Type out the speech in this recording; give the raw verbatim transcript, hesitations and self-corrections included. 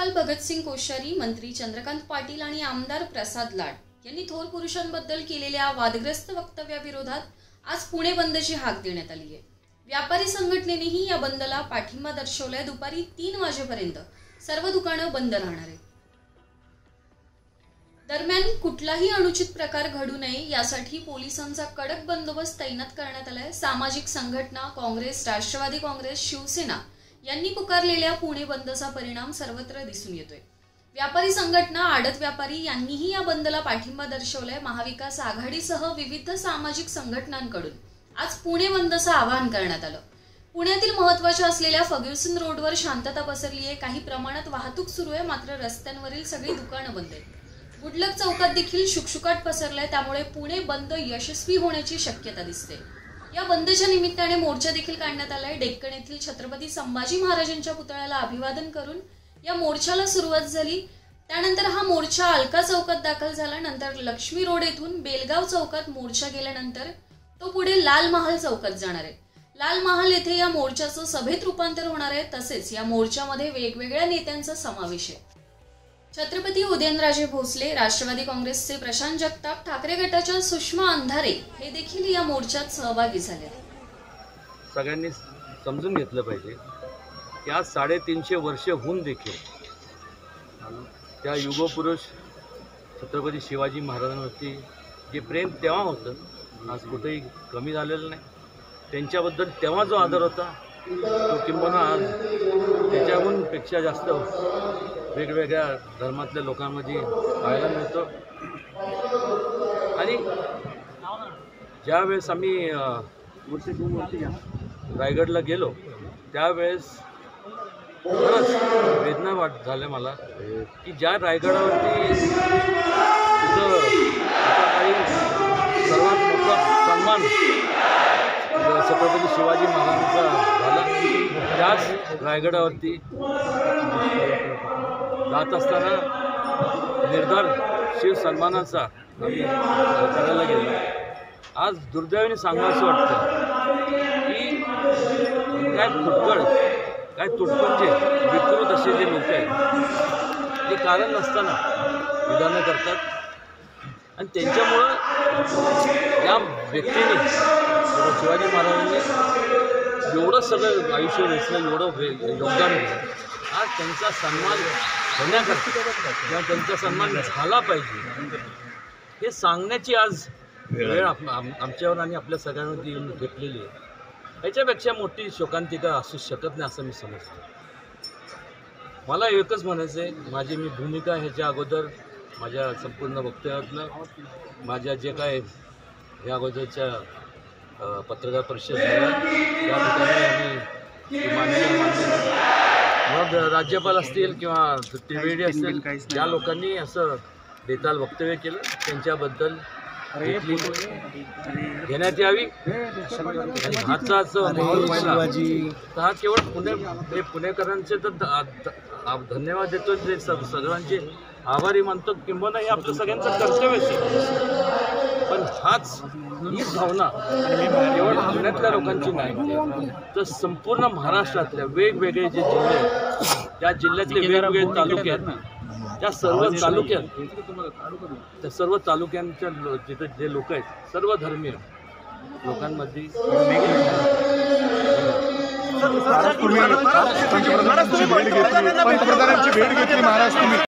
राज्यपाल भगतसिंग कोश्यारी, मंत्री चंद्रकांत पाटील आणि आमदार प्रसाद लाड यांनी थोर पुरुषांबद्दल केलेल्या वादग्रस्त वक्तव्याविरोधात आज पुणे बंदची हाक देण्यात आली आहे। व्यापारी संघटनेनेही या बंदला पाठिंबा दर्शवलाय। दुपारी तीन वाजेपर्यंत सर्व दुकानं बंद राहणार आहेत। दरम्यान कुठलाही अनुचित प्रकार घडू नये यासाठी पोलिसांचा कडक बंदोबस्त तैनात करण्यात आलाय। सामाजिक संघटना, काँग्रेस, राष्ट्रवादी काँग्रेस, शिवसेना यांनी पुकारलेल्या पुणे बंदचा परिणाम सर्वत्र दिसून येतोय। व्यापारी संघटना, आडत व्यापारी यांनीही या बंदला पाठिंबा दर्शवलाय। महाविकास आघाडीसह विविध सामाजिक संघटनांकडून आज पुणे बंदचं आवाहन करण्यात आलं। पुण्यातील महत्त्वाच्या असलेल्या फर्ग्युसन रोडवर शांतता पसरली आहे। काही प्रमाणात वाहतूक सुरू आहे, मात्र रस्त्यांवरील सगळी दुकानं बंद आहेत। गुडलक चौकात देखील शुकशुकाट पसरलाय, त्यामुळे पुणे बंद यशस्वी होण्याची शक्यता दिसते। या बंदच्या निमित्ताने मोर्चा देखील काढण्यात आलाय। डेक्कन येथील छत्रपती संभाजी महाराजांच्या पुतळ्याला अभिवादन करून या मोर्चाला सुरुवात झाली। त्यानंतर हा मोर्चा अलका चौकात दाखल झाला। नंतर लक्ष्मी रोड येथून बेलगाव चौकात मोर्चा गेल्यानंतर तो पुढे लाल महाल चौकात जाणार आहे। लाल महाल येथे या मोर्चाचं सभेत रूपांतर होणार आहे। तसेच या मोर्चामध्ये वेगवेगळ्या नेत्यांचा समावेश आहे। छत्रपती उदयनराजे भोसले, राष्ट्रवादी काँग्रेसचे प्रशांत जगताप, ठाकरे गटाच्या सुषमा अंधारे हे देखील या मोर्चात सहभागी झाले। सगळ्यांनी समजून घेतलं पाहिजे की आज साडेतीनशे वर्ष होऊन देखील त्या युगपुरुष छत्रपती शिवाजी महाराजांवरती जे प्रेम तेव्हा होतं आज कुठेही कमी झालेलं नाही। त्यांच्याबद्दल तेव्हा जो आदर होता तो किंबहुना आज त्याच्याहून पेक्षा जास्त वेगवेगळ्या धर्मातल्या लोकांमध्ये पाहायला मिळतो। आणि ज्यावेळेस आम्ही रायगडला गेलो त्यावेळेस खरंच वेदना वाट झाल्या मला की ज्या रायगडावरती तिथं आता काही सर्वात मोठा सन्मान छत्रपती शिवाजी महाराजांचा झाला, त्याच रायगडावरती जात असताना निर्धार शिव सन्मानाचा आम्ही करायला गेलो। आज दुर्दैवाने सांगावंसं वाटतं की काय फुटकळ, काय तुटपुंजे, विकृत असे जे लोक आहेत ते कारण नसताना विधानं करतात आणि त्यांच्यामुळं या व्यक्तीने शिवाजी महाराजांनी एवढं सगळं आयुष्य वेचलं, एवढं योगदान दिलं। आज त्यांचा सन्मान होण्याकरता किंवा त्यांचा सन्मान झाला पाहिजे हे सांगण्याची आज वेळ आमच्यावर आणि आपल्या सगळ्यांवरती येऊन घेतलेली आहे। याच्यापेक्षा मोठी शोकांतिका असू शकत नाही असं मी समजतो। मला एकच म्हणायचं आहे, माझी मी भूमिका ह्याच्या अगोदर माझ्या संपूर्ण वक्तव्यातनं माझ्या जे काय या अगोदरच्या पत्रकार परिषद झाल्या त्या ठिकाणी आम्ही माननीय मान्य मग राज्यपाल असतील किंवा टी असतील ज्या लोकांनी असं बेताल वक्तव्य केलं त्यांच्याबद्दल घेण्यात यावी। हाचाच हा केवळ पुणे पुणेकरांचे तर धन्यवाद देतो, जे सगळ्यांचे आभारी मानतो, किंबहुना हे आपलं सगळ्यांचं कर्तव्यच आहे। पण हाच हीच भावना केवळ पुण्यातल्या लोकांची नाही तर संपूर्ण महाराष्ट्रातल्या वेगवेगळे जे जिल्हे आहेत त्या जिल्ह्यातले वेगवेगळे तालुके आहेत त्या सर्व तालुक्यात त्या सर्व तालुक्यांच्या जिथे जे लोक आहेत सर्व धर्मीय लोकांमध्ये पंतप्रधानांची भेट घेतली महाराष्ट्र